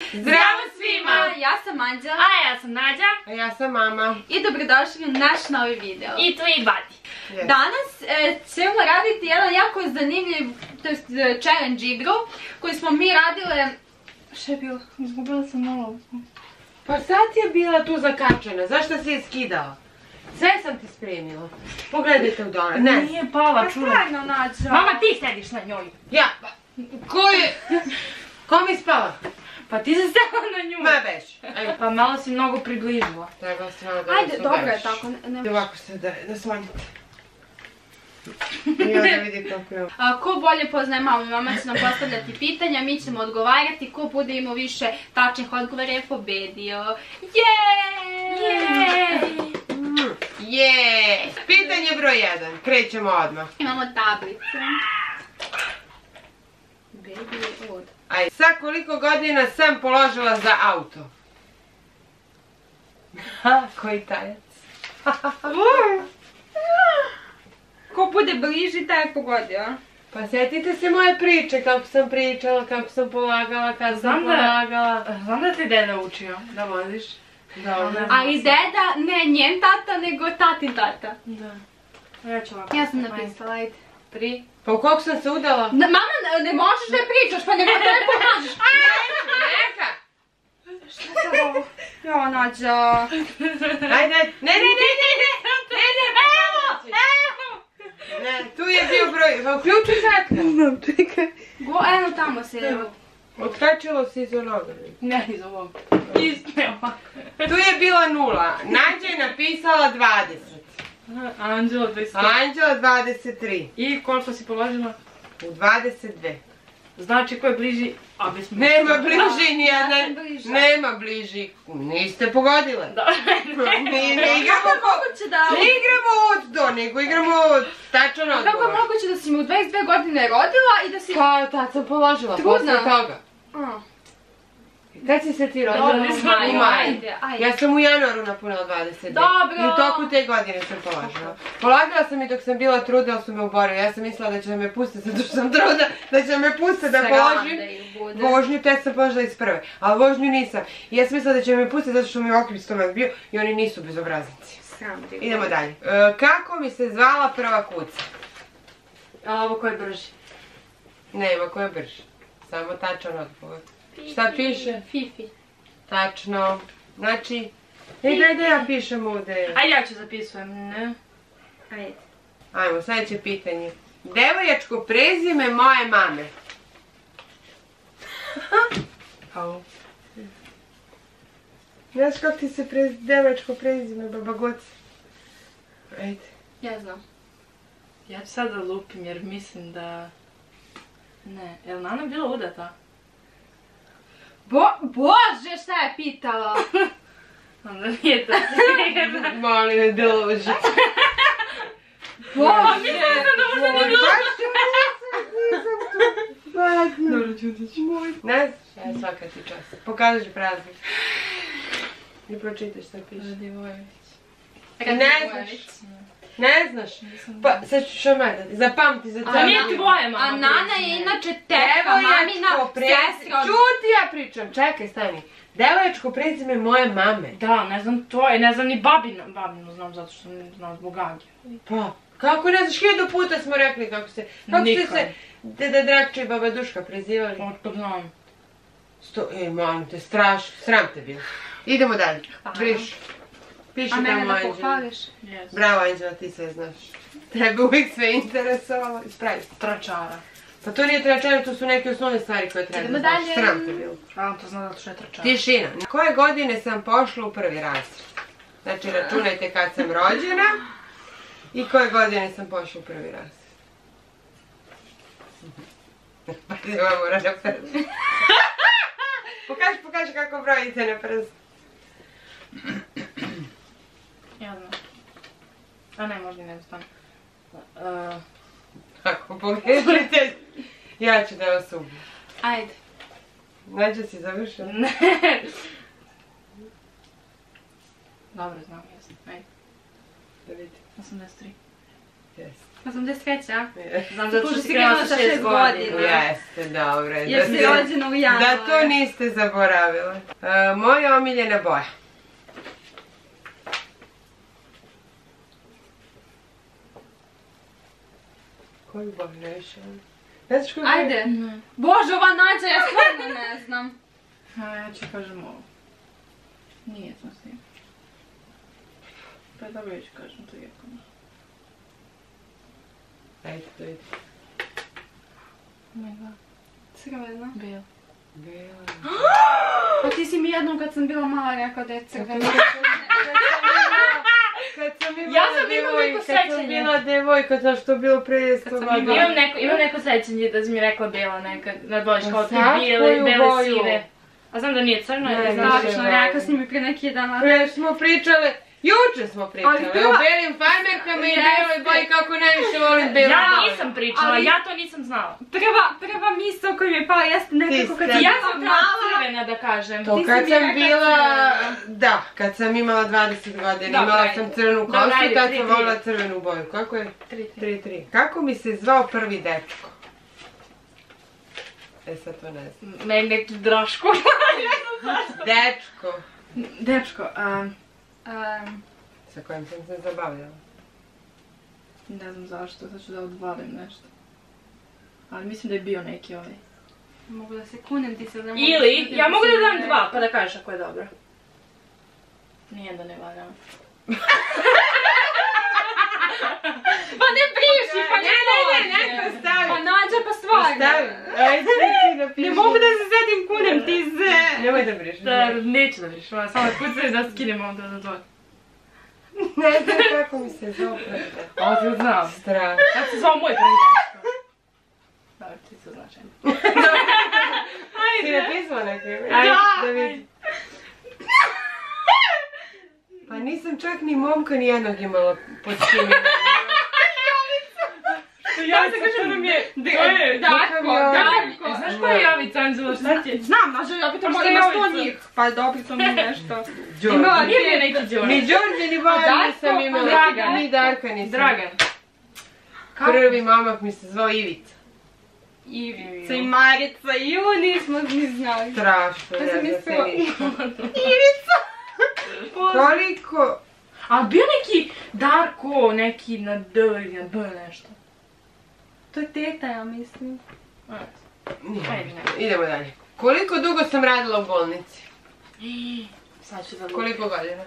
Zdravo svima! Ja sam Anđela. A ja sam Nađa. A ja sam Mama. I dobrodošli u naš novi video. I tvoji badi. Danas ćemo raditi jedan jako zanimljiv, to jest challenge igru koju smo mi radile... Šta je bilo? Izgubila sam malo. Pa sad je bila tu zakačena, zašto si je skidala? Sve sam ti spremila. Pogledajte u dole, ne. Nije pala, Pa čula. stvarno, Nađa. Mama, ti sediš na njoj. Ja, pa, ko je? Ko mi spala? Pa ti se stala na nju. Ma beš. Pa malo si mnogo približila. Treba stvarno da Ajde, se dobro je udaš. tako. I ovako se da smanjite. I onda vidi kako je. Ko bolje poznaje mamu, mama će nam postavljati pitanja, mi ćemo odgovarati, ko bude imao više tačnih odgovora je pobedio. Je! Pitanje broj 1, krećemo odmah. Imamo tablicu. Baby od. Ajde, sa koliko godina sam položila za auto? Ha, koji tajac? Ko bude bliži, taj je pogodio. Pa sjetite se moje priče, kako sam pričala, kako sam polagala, kad sam polagala. Znam da ti deda učio da voziš. Dobro. A i deda, ne njen tata, nego tatin tata. Da. Ja ću ovako. Ja sam napisala, ajde. 3. Pa u koliko sam se udala? Mama, ne možeš da je pričaš, pa nema da je pomažeš. Neka! Šta sad ovo? Jo, Nađa. Ajde, ne, ne, tu je bio broj, pa uključi zatka. Znam, čekaj. Eno tamo se je. Otkačilo se iz onoga. Ne, iz ovog. Isne ovako. Tu je bila 0, Nađa je napisala 20. Anđela 25. Anđela 23. I koliko si položila? U 22. Znači ko je bliži, a bismo... Nema bliži nijedna, Ja sam bliža. nema bliži. Niste pogodile. Da. Ne Kako je moguće da... Ne igramo od do, nego igramo tačan odgovor. Kako je moguće da si me u 22 godine rodila i da si... Kao tad sam položila, Trudna. posle toga. Kad si se ti rodila? Dobro, U maju. Ajde, ajde. Ja sam u januaru napunila 22. Dobro. I u toku te godine sam položila. Polagala sam i dok sam bila trudna, ali su me uborili. Ja sam mislila da će me pustiti zato što sam trudna, da će me pustiti da položim vožnju, te sam položila iz prve. Ali vožnju nisam. I ja sam mislila da će me pustiti zato što mi je okriv stomak bio i oni nisu bezobraznici. Idemo dalje. Kako mi se zvala prva kuca? A ovo ko je brži? Nema, ko je brži. Samo tačan odgovor. Šta piše? Fifi. Tačno. Znači, da ja pišem ovdje. Ajde ja ću zapisujem, ne? Ajde. Ajmo, sljedeće pitanje. Devojačko prezime moje mame. Au. Znaš kako ti se devojačko prezime, baba Goca? Ajde. Ja znam. Ja ću sad da lupim jer mislim da... Ne, je li Nana bila udata? Bože, šta je pitala? Onda nije to sigurno. Molim me, dođi. Bože! Dobro, čutit ću. Ne znaš? Ja svaka ti čast. Pokažeš praznik. I pročitaš šta piše. Ne znaš. Ne znaš. Pa, sad ću što me dati. Zapamti za A cijel nije dan. tvoje mama A Nana je prezime. inače tetka, mamina sestra. Čuti, ja pričam. Čekaj, stani. Devojačko prezime moje mame. Da, ne znam tvoje, ne znam ni babinu znam zato što ne znam zbog Ange. Pa, kako ne znaš, 1000 puta smo rekli kako ste se Deda Drakča i baba Duška prezivali. Otkud znam. Molim te, sram te bilo. Idemo dalje, briš. Piši A mene tamo da Anđela. pohvališ? Yes. Bravo Anđela, ti sve znaš. Tebe uvijek sve interesovalo. Ispravi. Tračara. Pa to nije tračanje, to su neke osnovne stvari koje treba da Idemo znaš. dalje. Sram te bilo. A on to zna zato što je tračara. Tišina. Na koje godine sam pošla u prvi razred? Znači računajte kad sam rođena i koje godine sam pošla u prvi razred. Pa ti ovo mora na prst. Pokaži kako brojite na prst. Ja znam. A ne, možda ne znam. Ako pogledajte, ja ću da vas ubijem. Ajde. Nađa si završila? Ne. Dobro, znam, jesam. Ajde. Da vidim. 83. Jeste. 83, a? Znam zato što Pošto si si krenula krenula sa sa 6 6 godina. godina. Jeste, dobro. Jer si rođena u januaru. Da to niste zaboravile. Moja omiljena boja. Koju boju ne više? Ne znaš koju boju? Ajde. Bože, ova Nađa, ja stvarno ne znam. A ja ću kažem ovo. Nije sam s njim. Pa dobro ja ću kažem to iako. Ajde, to ide. Mega. Crvena. Bijel. Bijela. Pa ti si mi jednom kad sam bila mala rekao da je crvena. Kad sam imala Ja sam imala neko kad sam sećanje. bila devojka, znaš što je bilo prije 100 godina. Imam neko sećanje da si mi rekla bijela neka, na bojiš kao ti sad koju bele boju? sive. A znam da nije crno, Ne, ili znam nije. da Tačno, rekao si mi prije neki dan. Pre smo pričale, juče smo pričale Ali prva- o belim farmerkama i Jeste. beloj boji kako najviše volim belu Ja boju. nisam pričala, Ali- ja to nisam znala. Prva misao koja mi je pala jeste nekako kad Ti sam ste- Ja bila sam bila mala. crvena da kažem. To Ti si kad mi sam rekla bila, crvena. da, kad sam imala 20 godina, Dobro, imala ajde. sam crvenu Dobro, kosu, ajde, tad 3-3. sam volila crvenu boju. Kako je? 3-3. Kako mi se zvao prvi dečko? E sad to ne znam. Meni neki Draško. Dečko. Dečko, Sa kojim sam se zabavljala. ne znam zašto, sad ću da odvalim nešto. Ali mislim da je bio neki ovaj. Mogu da se kunem ti se da mogu Ili, da se ja mogu da dam ne- 2, pa da kažeš ako je dobro. Nijedno ne valja. Pa ne briši, pa ne može. neko stavi. Pa Nađa, pa stvarno. Stavi. Ajde, ti napiši. Ne mogu da se setim kunem ti se. Nemoj da brišeš. Neću da viš, samo kucaj da skinemo onda za to. Ne znam kako mi se zvao prvi dečko. Ovo ti znam. Strah. Kako se zvao moj prvi dečko? Dobro, ti se značajno. Si napisala neko ime? Ajde. Da vidim. Pa nisam čak ni momka ni jednog imala pod tim imenom. Ja se kažem da mi je... Darko. Znaš koja je Jovica Anđela, šta ti je? Znam, Nađa, ja bi to Pa možda šta je ima Jovica? 100 njih. Pa dobro, to mi je nešto. Đorđe. Nije bio neki Đorđe. Ni Đorđe ni Bojan Darko, nisam imala. Dragan. Ni Darka nisam. Dragan. Prvi momak mi se zvao Ivica. Ivica i Marica, ju, nismo ni znali. Strašno, Ja sam ne znam mislila- se ništa. Koliko... A bio neki Darko, neki na D ili na B nešto. To je teta, ja mislim. Ajde, Idemo dalje. Koliko dugo sam radila u bolnici? Sad ću da Koliko godina?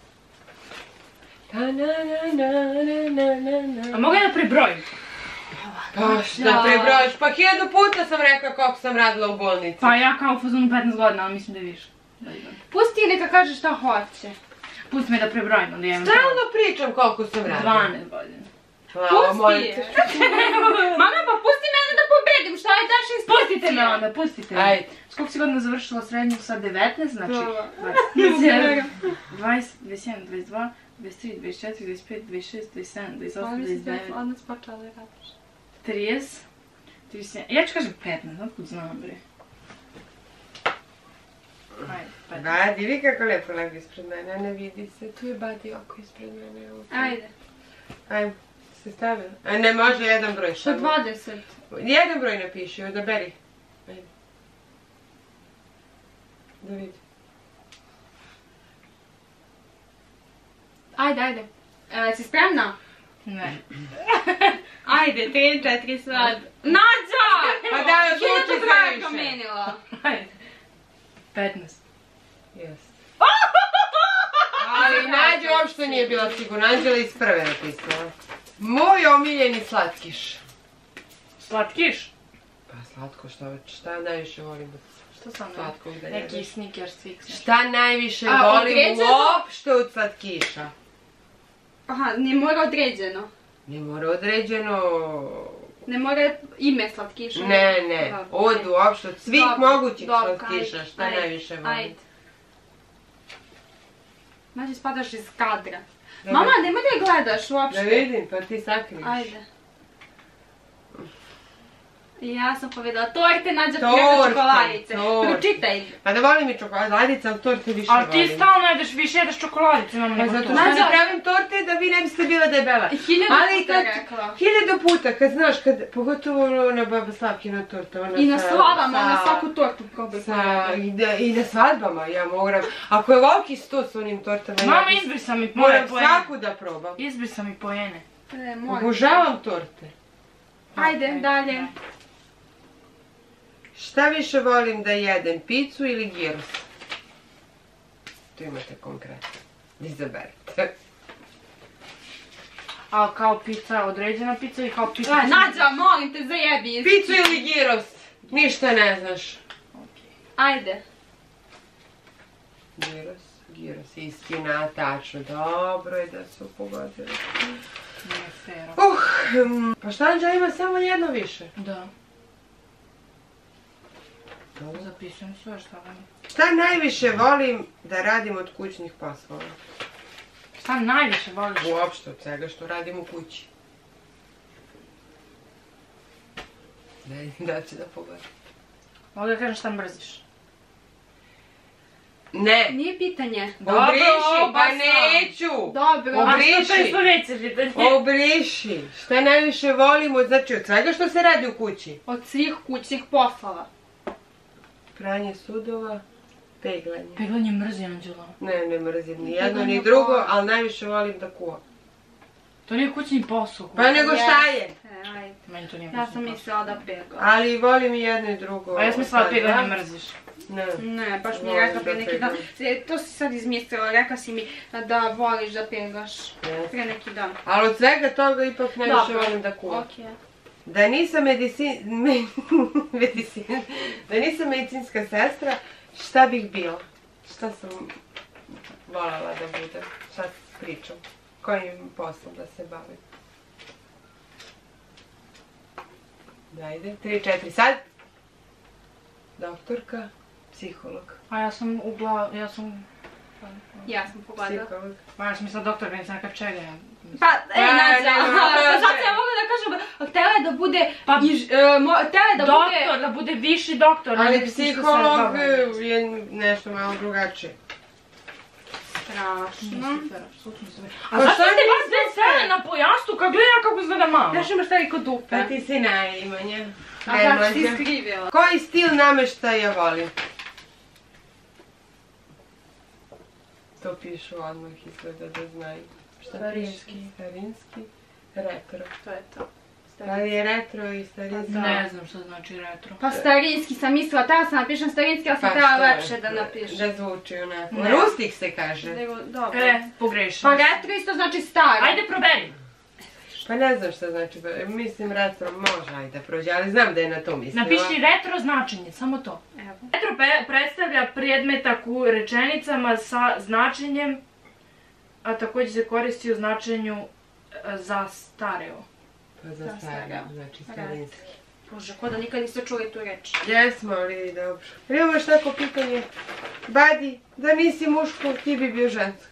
A mogu ja da prebrojim? Pa šta prebrojiš? Pa 1000 puta sam rekla koliko sam radila u bolnici. Pa ja kao u fazonu 15 godina, ali mislim da je više. Pusti je neka kaže šta hoće. Pusti me da prebrojim, onda imam Stalno pričam koliko sam radila. 12 godina. Hvala, molim Pusti te. je. Mama, pa pusti mene da pobedim, šta je daš Pustite me onda, pustite me. Ajde. S koliko si godina završila srednju sa 19, znači Dobro. 20, 21, 22, 23, 24, 25, 26, 27, 28, Ona mi se 29, odnos počela da radiš. 30, 37, ja ću kažem 15, otkud znam bre. Ajde, 15. Badi, vi kako lepo leži ispred mene, a ne vidi se. Tu je Badi oko ispred mene. evo tu. Ajde. Ajde, se stavila. A ne, može jedan broj Što samo. 20? Jedan broj napiši, odaberi. Ajde. Da vidim. Ajde. Si spremna? Ne. Ajde, 3, 4 sad. Nađa! Pa da, odluči 1000 se broja više. promenila. Ajde. 15. Jeste. Ali Nađa uopšte nije bila sigurna, Anđela iz prve napisala. Moj omiljeni slatkiš. Slatkiš? Pa slatko šta najviše volim od Što sam slatkog da neki jedeš? Snickers, Twix. Šta najviše A, volim određeno? uopšte od slatkiša? Aha, ne mora određeno. Ne mora određeno... Ne mora ime slatkiša. Ne, Dobro, od ajde. uopšte, od svih Dobro, mogućih dobro, slatkiša, ajde, šta ajde, najviše volim? Ajde. Znači spadaš iz kadra. Da Mama, vidim. nemoj da je gledaš Da uopšte. vidim, pa ti sakriješ. Ajde. Ja sam povedala torte, Nađa preko čokoladice. Pročitaj. Pa da volim i čokoladice, ali torte više volim. Ali ti stalno jedeš, više jedeš čokoladice, imam nego Zato torte. što ne pravim torte da vi ne biste bila debela. 1000 puta rekla. 1000 puta, kad znaš, pogotovo na Baba Slavkinu tortu. I na slavama, ona svaku tortu probaj. I na svadbama ja moram. Ako je volki sto s onim tortama, Mama, izbrisa mi moje moram pojene. svaku da probam. Izbrisa mi pojene. Obožavam torte. Ajde, dalje. Šta više volim da jedem, picu ili gyros? Tu imate konkretno. Izaberite. A kao pizza, određena pizza i kao pizza... Nađa, molim te, zajebi. Picu ili gyros? Ništa ne znaš. Ajde. Gyros, istina, tačno. Dobro je da su pogodili. Nije fair. Pa šta Anđela ima samo jedno više? Da. Zapisujem sve šta vam je. Šta najviše volim da radim od kućnih poslova? Šta najviše voliš? Uopšte od svega što radim u kući. Ne vidim da će da pogledam. Mogu da kažem šta mrziš? Ne! Nije pitanje. Obriši, pa neću! Dobro. A Obriši. što to je sljedeće pitanje? Obriši! Šta najviše volim od, znači od svega što se radi u kući? Od svih kućnih poslova. Pranje sudova, peglanje. Peglanje mrzi, Anđela. Ne mrzim ni jedno Peglanje ni drugo, pa- ali najviše volim da kuvam. To nije kućni posao. Pa nego šta je? Ajde. Meni to nije Ja kućni sam posao. mislila da pegla. Ali volim i jedno i drugo. A ja sam mislila da Sad, peglanje da? mrziš. Ne. Ne, baš mi je Volim rekla prije da neki dan. To si sad izmislila, rekla si mi da voliš da peglaš prije neki dan. Ali od svega toga ipak najviše Dobro. volim da kuvam. Okej. Da nisam da nisam medicinska sestra, šta bih bila? Šta sam voljela da budem? Šta pričam? Kojim poslom da se bavim? Dajde, 3-4 sad. Doktorka, psiholog. A ja sam Ja sam pogledala. Psiholog. Ja sam mislila doktor, nisam neka čega. Pa, Nađa, ne. sad ja mogu da kažem, htjela je da bude, htjela je da bude... Doktor, da bude viši doktor. Ali psiholog je nešto malo drugačije. Strašno. A zašto ste vas dve sele na pojastu kad gleda kako izgleda mama? Znaš imaš taj kod dupe. Pa ti si najimanja. A kako si skrivila? Koji stil namještaja volim? To pišu odmah izgleda da znaju. Šta Starinski. piše? Starinski. Retro. To je to. Da li je retro i starinski? Ne znam što znači retro. Pa starinski sam mislila, htjela sam napišem starinski, ali sam htjela lepše da napišem. Da zvuči onako. Ne. Rustik se kaže. Dobro. Pogrešila. Pa retro isto znači staro. Ajde proberi. Pa ne znam šta znači, mislim retro može ajde prođe, ali znam da je na to mislila. Napiši retro značenje, samo to. Evo. Retro predstavlja predmetak u rečenicama sa značenjem, a također se koristi u značenju zastareo. Pa za staro, znači starinski. Bože, ko da nikad niste čuli tu reč. Jesmo, ali dobro. Imamo još neko pitanje. Badi, da nisi muško, ti bi bio žensko.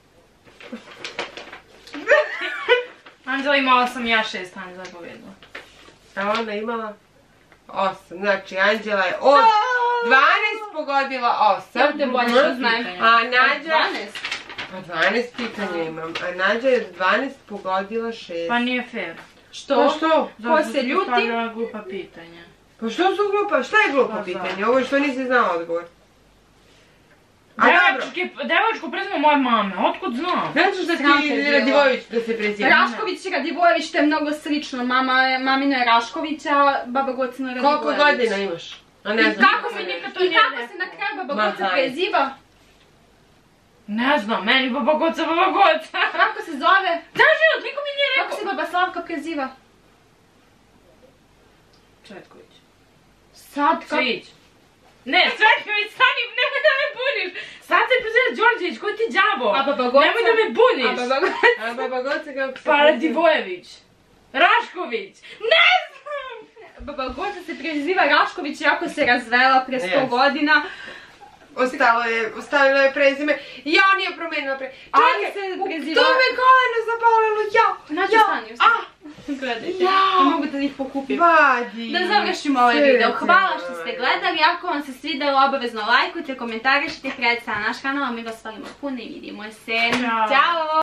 Anđela imala sam ja 6, Anđela je pobjedila. A ona imala 8. Znači, Anđela je od 12 pogodila 8. Ja te bolje što znam. A Nađa... 12? Pa 12 pitanja imam. A Nađa je od 12 pogodila 6. Pa nije fair. Što? Pa što? Ko se ljuti? Stavljala glupa pitanja. Pa što su glupa? Šta je glupo Pa pitanje? Ovo je što nisi znala odgovor. A dobro. Devočko prezime moje mame, otkud znam? Znaš da Sram te ti bilo. Radivojević da se preziva? Rašković i Radivojević, to je mnogo slično. Mamino je Rašković, a baba Gocina Radivojević. Koliko godina imaš? A ne I znam. kako se nikad to nije rekao? I kako se na kraju baba Goca preziva? Ne znam, meni baba Goca. Kako se zove? Traži, niko mi nije Kako se baba Slavka preziva? Cvetković. Sad kako? Cvić. Ne, Cvetković, stani, nemoj da me buniš. Sad se preziva Đorđević, koji ti đavo? A baba Goca? Nemoj da me buniš. A baba Goca? A baba Goca kako se Pa preziva? Radivojević. Rašković. Ne znam. Baba Goca se preziva Rašković iako se razvela pre 100 godina. Ostavila je prezime. Ja nije promijenila prezime. Ali Čekaj, se preziva... to me koleno zabolelo, ja. Nađi, stani, gledajte. Ne mogu da ih pokupim. Vadi. Da završimo ovaj video. Hvala što ste gledali. Ako vam se svidelo, obavezno lajkujte, komentarišite, kredite na naš kanal, a mi vas volimo puno i vidimo se. Ćao!